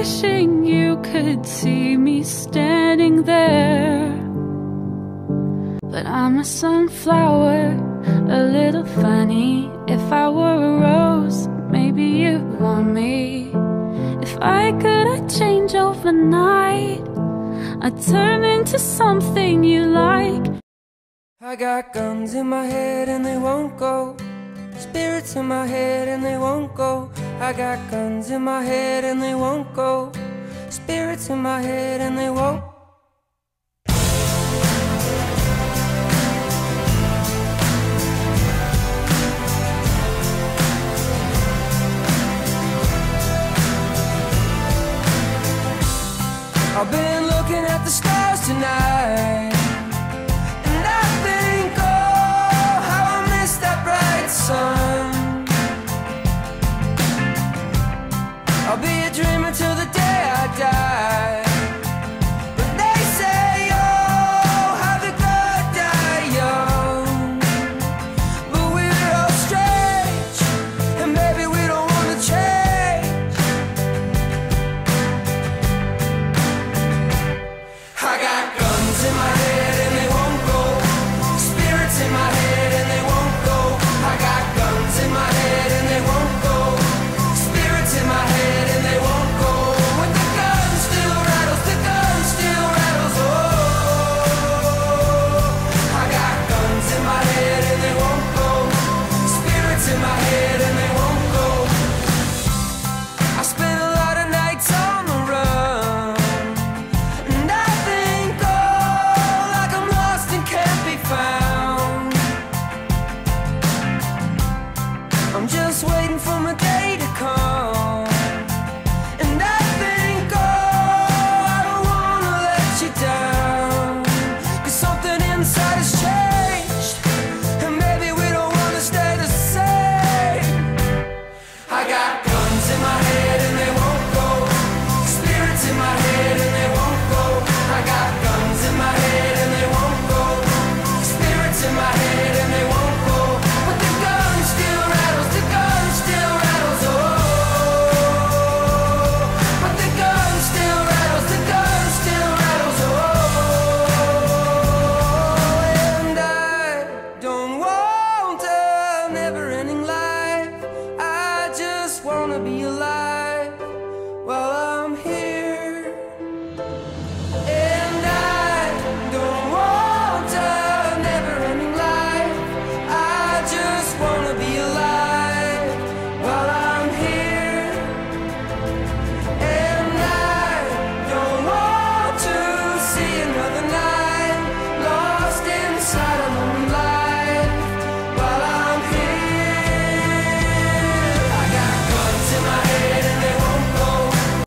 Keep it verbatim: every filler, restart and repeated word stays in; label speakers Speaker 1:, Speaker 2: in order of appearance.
Speaker 1: wishing you could see me standing there. But I'm a sunflower, a little funny. If I were a rose, maybe you'd want me. If I could, I'd change overnight. I'd turn into something you like.
Speaker 2: I got guns in my head and they won't go. Spirits in my head and they won't go. I got guns in my head and they won't go. Spirits in my head and they won't. I've been looking at the stars tonight.